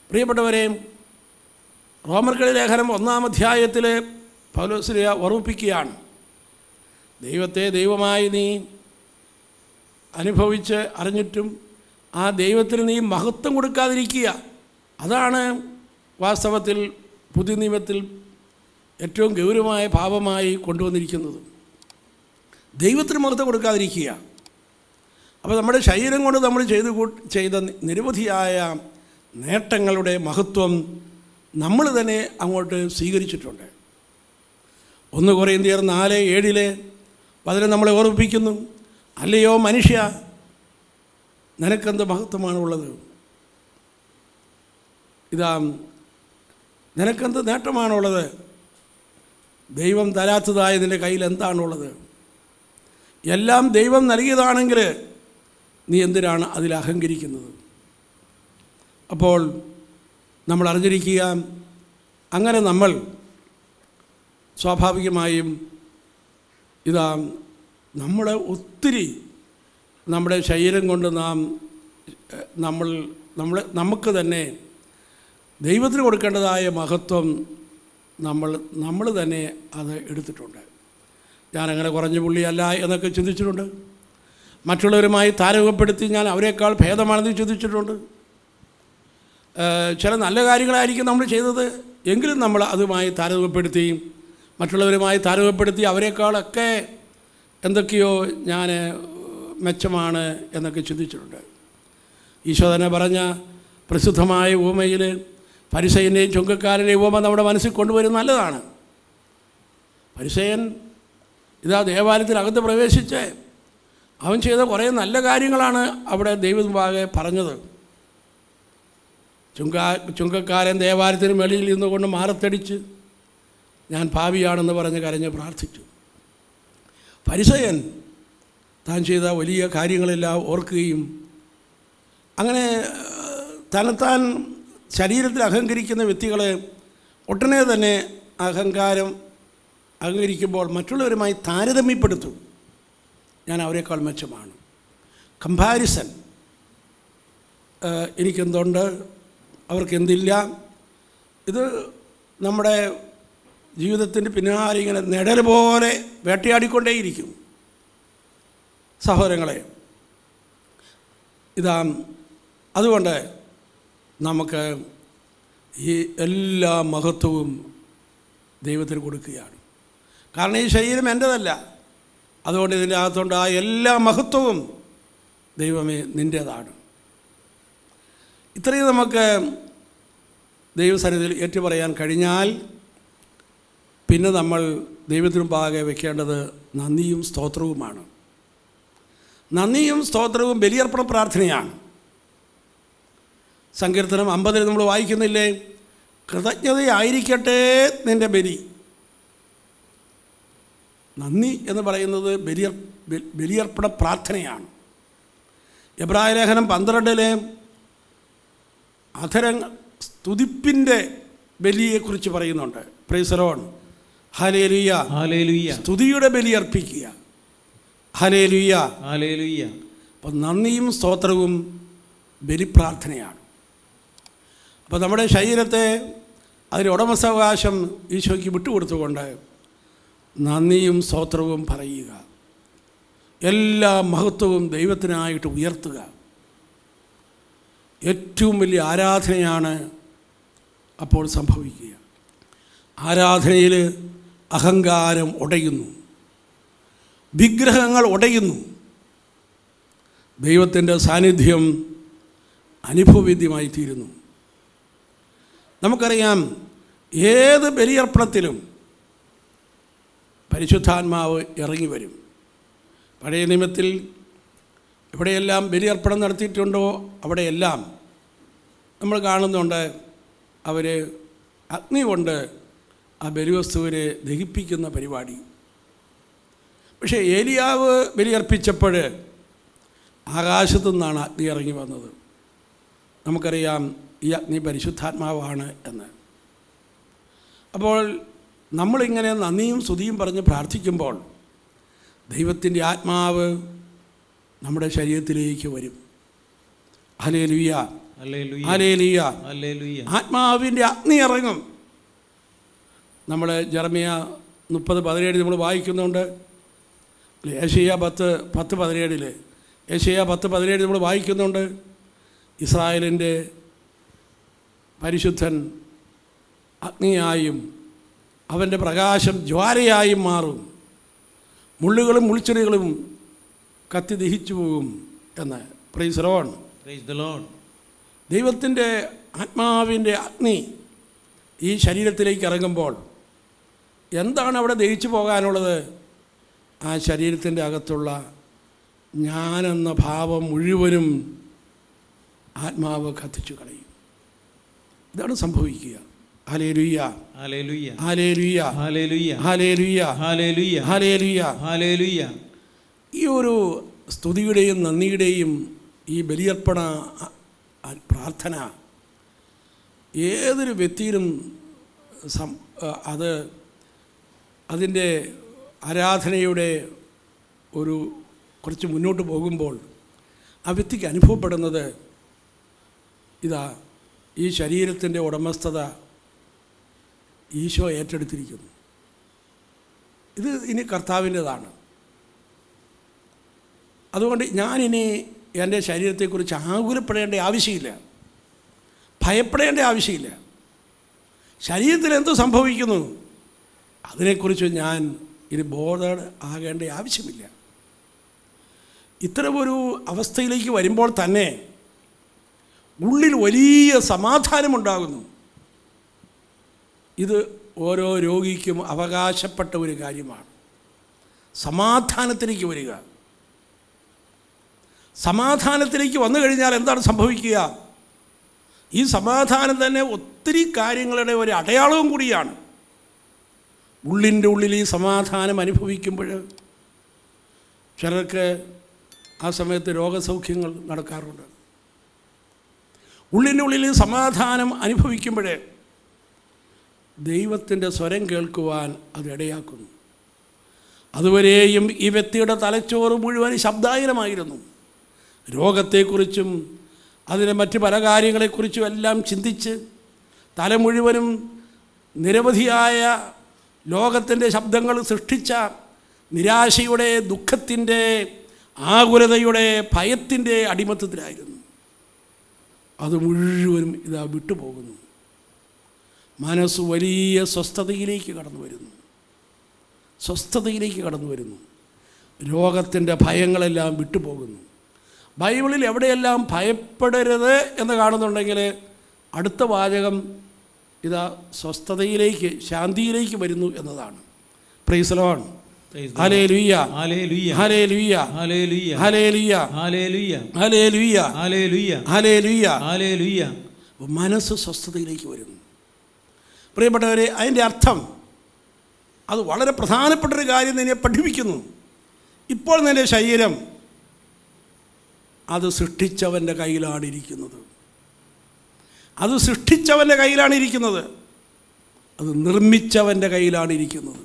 പ്രിയപ്പെട്ടവരെ, റോമർക്കെഴുതിയ ലേഖനം 1-ാം അധ്യായത്തിൽ പൗലോസ് ഓർമ്മിപ്പിക്കുകയാണ്, ദൈവത്തെ ദൈവമായി നീ അനുഭവിച്ച് അറിഞ്ഞിട്ടും ആ ദൈവത്തിന് നീ മഹത്വം കൊടുക്കാതിരിക്കുക. അതാണ് വാസ്തവത്തിൽ പുതിയ നിയമത്തിൽ ഏറ്റവും ഗൗരവമായ പാപമായി കൊണ്ടുവന്നിരിക്കുന്നത്. ദൈവത്തിന് മഹത്വം കൊടുക്കാതിരിക്കുക. അപ്പോൾ നമ്മുടെ ശരീരം കൊണ്ട് നമ്മൾ ചെയ്ത നിരവധിയായ നേട്ടങ്ങളുടെ മഹത്വം നമ്മൾ തന്നെ അങ്ങോട്ട് സ്വീകരിച്ചിട്ടുണ്ട്. 1 കൊരിന്ത്യർ 4:7 അതിനെ നമ്മളെ ഓർമ്മിപ്പിക്കുന്നു, അല്ലയോ മനുഷ്യ, നിനക്കെന്ത് മഹത്വമാണുള്ളത്? ഇതാ, നിനക്കെന്ത് നേട്ടമാണുള്ളത്? ദൈവം തരാത്തതായ നിൻ്റെ കയ്യിൽ എന്താണുള്ളത്? എല്ലാം ദൈവം നൽകിയതാണെങ്കിൽ നീ എന്തിനാണ് അതിൽ അഹങ്കരിക്കുന്നത്? അപ്പോൾ നമ്മൾ അറിഞ്ഞിരിക്കുക, അങ്ങനെ നമ്മൾ സ്വാഭാവികമായും ഇതാ നമ്മുടെ ഒത്തിരി നമ്മുടെ ശരീരം കൊണ്ട് നമുക്ക് തന്നെ ദൈവത്തിന് കൊടുക്കേണ്ടതായ മഹത്വം നമ്മൾ തന്നെ അത് എടുത്തിട്ടുണ്ട്. ഞാനങ്ങനെ കുറഞ്ഞ പുള്ളിയല്ല എന്നൊക്കെ ചിന്തിച്ചിട്ടുണ്ട്. മറ്റുള്ളവരുമായി താരതമ്യപ്പെടുത്തി ഞാൻ അവരെക്കാൾ ഭേദമാണെന്ന് ചിന്തിച്ചിട്ടുണ്ട്. ചില നല്ല കാര്യങ്ങളായിരിക്കും നമ്മൾ ചെയ്തത്, എങ്കിലും നമ്മൾ അതുമായി താരതമ്യപ്പെടുത്തി മറ്റുള്ളവരുമായി താരതമ്യപ്പെടുത്തി അവരെക്കാളൊക്കെ എന്തൊക്കെയോ ഞാൻ മെച്ചമാണ് എന്നൊക്കെ ചിന്തിച്ചിട്ടുണ്ട്. ഈശോ തന്നെ പറഞ്ഞ പ്രസിദ്ധമായ ഉപമയിൽ ഫരിസയൻ്റെയും ചുങ്കക്കാരൻ്റെയും ഉപമ നമ്മുടെ മനസ്സിൽ കൊണ്ടുവരുന്നത് നല്ലതാണ്. ഫരിസയൻ ഇതാ ദേവാലയത്തിനകത്ത് പ്രവേശിച്ച് അവൻ ചെയ്ത കുറേ നല്ല കാര്യങ്ങളാണ് അവിടെ ദൈവമുമ്പാകെ പറഞ്ഞത്. ചുങ്കക്കാരൻ ദേവാലയത്തിന് വെളിയിൽ നിന്നുകൊണ്ട് മാറത്തടിച്ച് ഞാൻ പാപിയാണെന്ന് പറഞ്ഞ് കരഞ്ഞ് പ്രാർത്ഥിച്ചു. ഫരിസയൻ താൻ ചെയ്ത വലിയ കാര്യങ്ങളെല്ലാം ഓർക്കുകയും അങ്ങനെ തന്നെത്താൻ ശരീരത്തിൽ അഹങ്കരിക്കുന്ന വ്യക്തികളെ ഒട്ടനെ തന്നെ അഹങ്കരിക്കുമ്പോൾ മറ്റുള്ളവരുമായി താരതമ്യപ്പെടുത്തും. ഞാൻ അവരെക്കാൾ മെച്ചമാണ്. കമ്പാരിസൺ, എനിക്കെന്തുണ്ട് അവർക്കെന്തില്ല. ഇത് നമ്മുടെ ജീവിതത്തിൻ്റെ പിന്നാലെ ഇങ്ങനെ നിഴൽ പോലെ വേട്ടയാടിക്കൊണ്ടേയിരിക്കും. സഹോദരങ്ങളെ, അതുകൊണ്ട് നമുക്ക് ഈ എല്ലാ മഹത്വവും ദൈവത്തിന് കൊടുക്കുകയാണ്. കാരണം ഈ ശരീരം എൻ്റേതല്ല, അതുകൊണ്ട് ഇതിൻ്റെ അകത്തുണ്ട് ആ എല്ലാ മഹത്വവും ദൈവമേ നിൻ്റേതാണ്. ഇത്രയും നമുക്ക് ദൈവസന്നിധിയിൽ ഏറ്റുപറയാൻ കഴിഞ്ഞാൽ പിന്നെ നമ്മൾ ദൈവത്തിന് മുമ്പാകെ വയ്ക്കേണ്ടത് നന്ദിയും സ്തോത്രവുമാണ്. നന്ദിയും സ്തോത്രവും ബലിയർപ്പണ പ്രാർത്ഥനയാണ്. സങ്കീർത്തനം 50 നമ്മൾ വായിക്കുന്നില്ലേ, കൃതജ്ഞതയായിരിക്കട്ടെ നിൻ്റെ ബലി. നന്ദി എന്ന് പറയുന്നത് ബലിയർപ്പണ പ്രാർത്ഥനയാണ്. എബ്രായ ലേഖനം 12 അധരങ്ങൾ സ്തുതിപ്പിൻ്റെ ബലിയെക്കുറിച്ച് പറയുന്നുണ്ട്. Praise the Lord, hallelujah, hallelujah. സ്തുതിയുടെ ബലി അർപ്പിക്കുക, ഹല്ലേലൂയ, ഹല്ലേലൂയ. അപ്പം നന്ദിയും സ്തോത്രവും ബലിപ്രാർത്ഥനയാണ്. അപ്പോൾ നമ്മുടെ ശരീരത്തെ അതിൻ്റെ ഉടമസ്ഥാവകാശം ഈശോയ്ക്ക് വിട്ടുകൊടുത്തുകൊണ്ട് നന്ദിയും സ്തോത്രവും പറയുക, എല്ലാ മഹത്വവും ദൈവത്തിനായിട്ട് ഉയർത്തുക. ഏറ്റവും വലിയ ആരാധനയാണ് അപ്പോൾ സംഭവിക്കുക. ആരാധനയിൽ അഹങ്കാരം ഉടയുന്നു, വിഗ്രഹങ്ങൾ ഉടയുന്നു, ദൈവത്തിൻ്റെ സാന്നിധ്യം അനുഭവവേദ്യമായി തീരുന്നു. നമുക്കറിയാം, ഏത് ബലിയർപ്പണത്തിലും പരിശുദ്ധാത്മാവ് ഇറങ്ങി വരും. പഴയ നിയമത്തിൽ എവിടെയെല്ലാം ബലിയർപ്പണം നടത്തിയിട്ടുണ്ടോ അവിടെയെല്ലാം നമ്മൾ കാണുന്നുണ്ട് അവർ അഗ്നി കൊണ്ട് ആ ബലിവസ്തുവിനെ ദഹിപ്പിക്കുന്ന പരിപാടി. പക്ഷേ ഏലിയാവ് ബലിയർപ്പിച്ചപ്പോൾ ആകാശത്തു നിന്നാണ് അഗ്നി ഇറങ്ങി വന്നത്. നമുക്കറിയാം ഈ അഗ്നി പരിശുദ്ധാത്മാവാണ് എന്ന്. അപ്പോൾ നമ്മളിങ്ങനെ നന്ദിയും സ്തുതിയും പറഞ്ഞ് പ്രാർത്ഥിക്കുമ്പോൾ ദൈവത്തിൻ്റെ ആത്മാവ് നമ്മുടെ ശരീരത്തിലേക്ക് വരും. Hallelujah, hallelujah. ആത്മാവിൻ്റെ അഗ്നി ഇറങ്ങും. നമ്മൾ ജെറമ്യ 30:17 നമ്മൾ വായിക്കുന്നുണ്ട്. യെശയ്യാ 10:17 യെശയ്യാ 10:17 നമ്മൾ വായിക്കുന്നുണ്ട്. ഇസ്രായേലിൻ്റെ പരിശുദ്ധൻ അഗ്നിയായും അവൻ്റെ പ്രകാശം ജ്വാലയായും മാറും, മുള്ളുകളും മുൾച്ചെടികളും കത്തി ദഹിച്ചു പോകും എന്ന്. Praise the Lord. ദൈവത്തിൻ്റെ ആത്മാവിൻ്റെ അഗ്നി ഈ ശരീരത്തിലേക്ക് ഇറങ്ങുമ്പോൾ എന്താണ് അവിടെ ദഹിച്ചു പോകാനുള്ളത്? ആ ശരീരത്തിൻ്റെ അകത്തുള്ള ഞാനെന്ന ഭാവം മുഴുവനും ആത്മാവ് കത്തിച്ചു കളയും. ഇതാണ് സംഭവിക്കുക. Hallelujah, hallelujah, hallelujah, hallelujah, hallelujah, hallelujah, hallelujah. ഈ ഒരു സ്തുതിയുടെയും നന്ദിയുടെയും ഈ ബലിയർപ്പണ പ്രാർത്ഥന ഏതൊരു വ്യക്തിയിലും അതിൻ്റെ ആരാധനയുടെ ഒരു കുറച്ച് മുന്നോട്ട് പോകുമ്പോൾ ആ വ്യക്തിക്ക് അനുഭവപ്പെടുന്നത് ഇതാ, ഈ ശരീരത്തിൻ്റെ ഉടമസ്ഥത ഈശോ ഏറ്റെടുത്തിരിക്കുന്നു. ഇത് ഇനി കർത്താവിൻ്റെതാണ്. അതുകൊണ്ട് ഞാനിനി എൻ്റെ ശരീരത്തെക്കുറിച്ച് ആകുലപ്പെടേണ്ട ആവശ്യമില്ല, ഭയപ്പെടേണ്ട ആവശ്യമില്ല. ശരീരത്തിൽ എന്ത് സംഭവിക്കുന്നു അതിനെക്കുറിച്ച് ഞാൻ ഇനി ബോധേഡ് ആകേണ്ട ആവശ്യമില്ല. ഇത്തരമൊരു അവസ്ഥയിലേക്ക് വരുമ്പോൾ തന്നെ ഉള്ളിൽ വലിയ സമാധാനമുണ്ടാകുന്നു. ഇത് ഓരോ രോഗിക്കും അവകാശപ്പെട്ട ഒരു കാര്യമാണ്. സമാധാനത്തിലേക്ക് വരിക. സമാധാനത്തിലേക്ക് വന്നു കഴിഞ്ഞാൽ എന്താണ് സംഭവിക്കുക? ഈ സമാധാനം തന്നെ ഒത്തിരി കാര്യങ്ങളുടെ ഒരു അടയാളവും കൂടിയാണ്. ഉള്ളിൻ്റെ ഉള്ളിൽ ഈ സമാധാനം അനുഭവിക്കുമ്പോൾ ചിലർക്ക് ആ സമയത്ത് രോഗസൗഖ്യങ്ങൾ നടക്കാറുണ്ട്. ഉള്ളിൻ്റെ ഉള്ളിൽ സമാധാനം അനുഭവിക്കുമ്പോൾ ദൈവത്തിൻ്റെ സ്വരം കേൾക്കുവാൻ അത് ഇടയാക്കുന്നു. അതുവരെയും ഈ വ്യക്തിയുടെ തലച്ചോറ് മുഴുവൻ ശബ്ദായനമായിരുന്നു. രോഗത്തെക്കുറിച്ചും അതിൻ്റെ മറ്റ് പല കാര്യങ്ങളെക്കുറിച്ചും എല്ലാം ചിന്തിച്ച് തല മുഴുവനും നിരവധിയായ ലോകത്തിൻ്റെ ശബ്ദങ്ങൾ സൃഷ്ടിച്ച നിരാശയുടെ, ദുഃഖത്തിൻ്റെ, ആകുലതയുടെ, ഭയത്തിൻ്റെ അടിമത്തത്തിലായിരുന്നു. അത് മുഴുവനും ഇതാ വിട്ടുപോകുന്നു. മനസ്സ് വലിയ സ്വസ്ഥതയിലേക്ക് കടന്നു വരുന്നു. സ്വസ്ഥതയിലേക്ക് കടന്നു വരുന്നു. രോഗത്തിൻ്റെ ഭയങ്ങളെല്ലാം വിട്ടുപോകുന്നു. ബൈബിളിൽ എവിടെയെല്ലാം ഭയപ്പെടരുത് എന്ന് കാണുന്നുണ്ടെങ്കിൽ അടുത്ത വാചകം ഇതാ സ്വസ്ഥതയിലേക്ക്, ശാന്തിയിലേക്ക് വരുന്നു എന്നതാണ്. Praise the Lord. Hallelujah, hallelujah, hallelujah, hallelujah, hallelujah, hallelujah, hallelujah, hallelujah, hallelujah. മനസ്സ് സ്വസ്ഥതയിലേക്ക് വരുന്നു. പ്രിയപ്പെട്ടവരെ, അതിൻ്റെ അർത്ഥം അത് വളരെ പ്രധാനപ്പെട്ടൊരു കാര്യം നിന്നെ പഠിപ്പിക്കുന്നു. ഇപ്പോൾ നിൻ്റെ ശരീരം അത് സൃഷ്ടിച്ചവൻ്റെ കയ്യിലാണ് ഇരിക്കുന്നത്. അത് സൃഷ്ടിച്ചവൻ്റെ കയ്യിലാണ് ഇരിക്കുന്നത്. അത് നിർമ്മിച്ചവൻ്റെ കയ്യിലാണ് ഇരിക്കുന്നത്.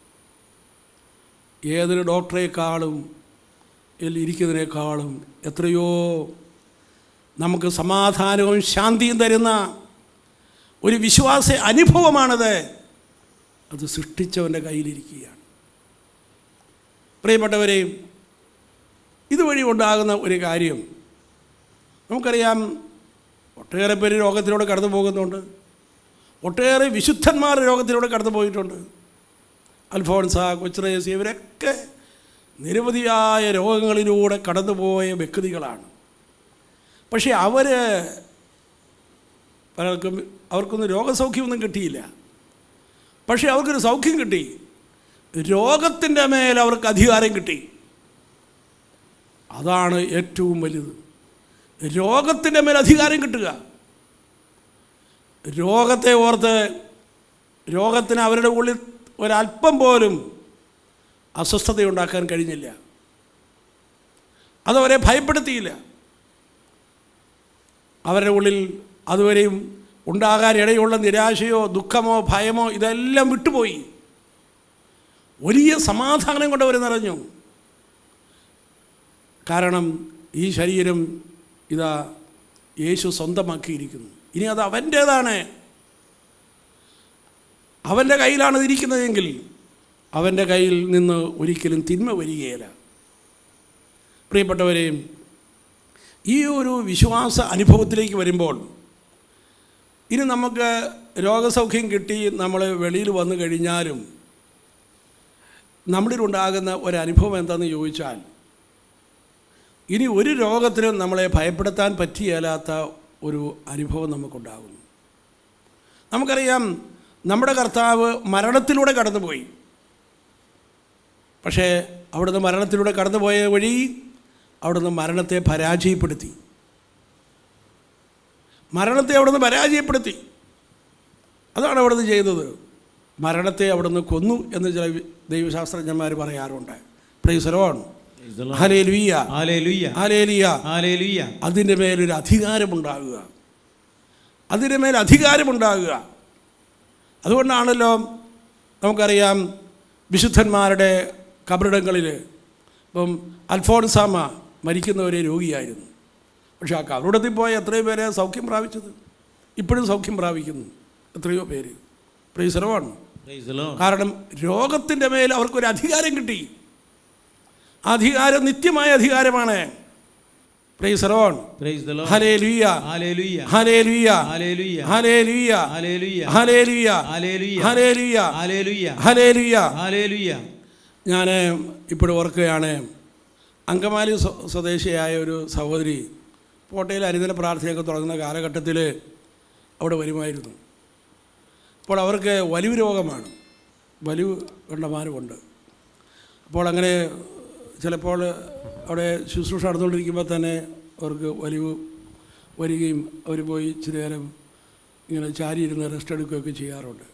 ഏതൊരു ഡോക്ടറെക്കാളും ഇരിക്കുന്നതിനേക്കാളും എത്രയോ നമുക്ക് സമാധാനവും ശാന്തിയും തരുന്ന ഒരു വിശ്വാസ അനുഭവമാണത്. അത് സൃഷ്ടിച്ചവൻ്റെ കയ്യിലിരിക്കുകയാണ്. പ്രിയപ്പെട്ടവരെ, ഇതുവഴി ഉണ്ടാകുന്ന ഒരു കാര്യം നമുക്കറിയാം. ഒട്ടേറെ പേര് രോഗത്തിലൂടെ കടന്നു പോകുന്നുണ്ട്. ഒട്ടേറെ വിശുദ്ധന്മാർ രോഗത്തിലൂടെ കടന്നു പോയിട്ടുണ്ട്. അൽഫോൺസ, കൊച്ചുറേസ്, ഇവരൊക്കെ നിരവധിയായ രോഗങ്ങളിലൂടെ കടന്നുപോയ വ്യക്തികളാണ്. പക്ഷേ അവർക്കൊന്നും രോഗസൗഖ്യമൊന്നും കിട്ടിയില്ല. പക്ഷേ അവർക്കൊരു സൗഖ്യം കിട്ടി. രോഗത്തിൻ്റെ മേൽ അവർക്ക് അധികാരം കിട്ടി. അതാണ് ഏറ്റവും വലുത്. രോഗത്തിൻ്റെ മേൽ അധികാരം കിട്ടുക. രോഗത്തെ ഓർത്ത് രോഗത്തിന് അവരുടെ ഉള്ളിൽ ഒരല്പം പോലും അസ്വസ്ഥതയുണ്ടാക്കാൻ കഴിഞ്ഞില്ല. അതവരെ ഭയപ്പെടുത്തിയില്ല. അവരുടെ ഉള്ളിൽ അതുവരെയും ഉണ്ടാകാൻ ഇടയുള്ള നിരാശയോ ദുഃഖമോ ഭയമോ ഇതെല്ലാം വിട്ടുപോയി. വലിയ സമാധാനം കൊണ്ട് അവർ നിറഞ്ഞു. കാരണം ഈ ശരീരം ഇതാ യേശു സ്വന്തമാക്കിയിരിക്കുന്നു. ഇനി അത് അവൻ്റേതാണ്, അവൻ്റെ കയ്യിലാണ് ഇരിക്കുന്നതെങ്കിൽ അവൻ്റെ കയ്യിൽ നിന്ന് ഒരിക്കലും തിന്മ വരികയില്ല. പ്രിയപ്പെട്ടവരെ, ഈ ഒരു വിശ്വാസ അനുഭവത്തിലേക്ക് വരുമ്പോൾ ഇനി നമുക്ക് രോഗസൗഖ്യം കിട്ടി നമ്മൾ വെളിയിൽ വന്നു കഴിഞ്ഞാലും നമ്മളിലുണ്ടാകുന്ന ഒരനുഭവം എന്താണെന്ന് ചോദിച്ചാൽ, ഇനി ഒരു രോഗത്തിനും നമ്മളെ ഭയപ്പെടുത്താൻ പറ്റിയല്ലാത്ത ഒരു അനുഭവം നമുക്കുണ്ടാകുന്നു. നമുക്കറിയാം, നമ്മുടെ കർത്താവ് മരണത്തിലൂടെ കടന്നുപോയി. പക്ഷേ അവിടുന്ന് മരണത്തിലൂടെ കടന്നുപോയ വഴി അവിടുന്ന് മരണത്തെ പരാജയപ്പെടുത്തി. അതാണ് അവിടുന്ന് ചെയ്തത്. മരണത്തെ അവിടുന്ന് കൊന്നു എന്ന് ചില ദൈവശാസ്ത്രജ്ഞന്മാർ പറയാറുണ്ട്. Praise the Lord. Hallelujah, hallelujah, hallelujah, hallelujah. അതിൻ്റെ മേലൊരു അധികാരമുണ്ടാകുക, അതിൻ്റെ മേൽ അധികാരമുണ്ടാകുക. അതുകൊണ്ടാണല്ലോ നമുക്കറിയാം, വിശുദ്ധന്മാരുടെ കബറിടങ്ങളിൽ ഇപ്പം അൽഫോൻസാമ മരിക്കുന്ന ഒരു രോഗിയായിരുന്നു. പക്ഷേ ആ കബറിടത്തിൽ പോയ എത്രയോ പേരെ സൗഖ്യം പ്രാപിച്ചത്, ഇപ്പോഴും സൗഖ്യം പ്രാപിക്കുന്നു എത്രയോ പേര്. Praise the Lord. കാരണം രോഗത്തിൻ്റെ മേൽ അവർക്കൊരു അധികാരം കിട്ടി. അധികാരം നിത്യമായ അധികാരമാണ്. Praise the Lord. Hallelujah, hallelujah, hallelujah, hallelujah, hallelujah, hallelujah, hallelujah, hallelujah, hallelujah. ഞാൻ ഇപ്പോഴും ഓർക്കുകയാണ്, അങ്കമാലി സ്വദേശിയായ ഒരു സഹോദരി കോട്ടയിൽ അനുദിന പ്രാർത്ഥനയൊക്കെ തുടങ്ങുന്ന കാലഘട്ടത്തിൽ അവിടെ വരുമായിരുന്നു. അപ്പോൾ അവർക്ക് വലിവ് രോഗമാണ്, വലിവ് കണ്ടമാനമുണ്ട്. അപ്പോൾ അങ്ങനെ ചിലപ്പോൾ അവിടെ ശുശ്രൂഷ നടന്നുകൊണ്ടിരിക്കുമ്പോൾ തന്നെ അവർക്ക് വലിവ് വരികയും അവർ പോയി ഇച്ചിരി നേരം ഇങ്ങനെ ചാരിയിരുന്ന് റെസ്റ്റ് എടുക്കുകയൊക്കെ ചെയ്യാറുണ്ട്.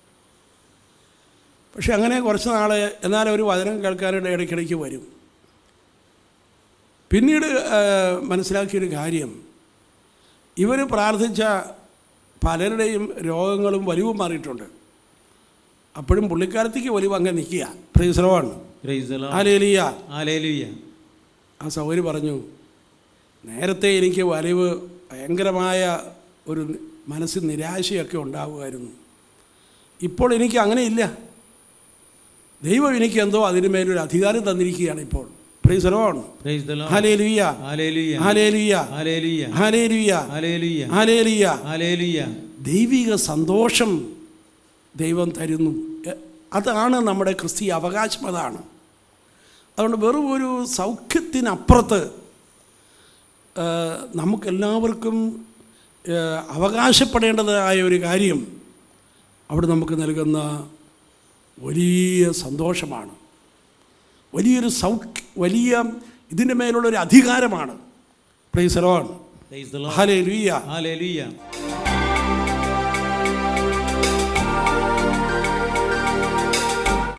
പക്ഷെ അങ്ങനെ കുറച്ച് നാൾ എന്നാൽ ഒരു വചനം കേൾക്കാനായിട്ട് ഇടയ്ക്കിടയ്ക്ക് വരും. പിന്നീട് മനസ്സിലാക്കിയൊരു കാര്യം, ഇവർ പ്രാർത്ഥിച്ച പലരുടെയും രോഗങ്ങളും വലിവും മാറിയിട്ടുണ്ട്. അപ്പോഴും പുള്ളിക്കാരത്തേക്ക് വലിവ് അങ്ങനെ നിൽക്കുക. Praise the Lord. Hallelujah, hallelujah. ആ സഹോദരി പറഞ്ഞു, നേരത്തെ എനിക്ക് വലിവ് ഭയങ്കരമായ ഒരു മനസ്സിൽ നിരാശയൊക്കെ ഉണ്ടാവുമായിരുന്നു. ഇപ്പോൾ എനിക്ക് അങ്ങനെയില്ല. ദൈവം എനിക്ക് എന്തോ അതിന് മേലൊരു അധികാരം തന്നിരിക്കുകയാണ് ഇപ്പോൾ. Praise the Lord. Hallelujah, hallelujah, hallelujah, hallelujah, hallelujah, hallelujah. ദൈവിക സന്തോഷം ദൈവം തരുന്നു. അതാണ് നമ്മുടെ ക്രിസ്തീയ അവകാശം. അതാണ്. അതുകൊണ്ട് വെറും ഒരു സൗഖ്യത്തിനപ്പുറത്ത് നമുക്കെല്ലാവർക്കും അവകാശപ്പെടേണ്ടതായ ഒരു കാര്യം അവിടെ നമുക്ക് നൽകുന്ന വലിയ സന്തോഷമാണ്, വലിയൊരു വലിയ ഇതിൻ്റെ മേലുള്ളൊരു അധികാരമാണ്. Praise the Lord. Hallelujah, hallelujah.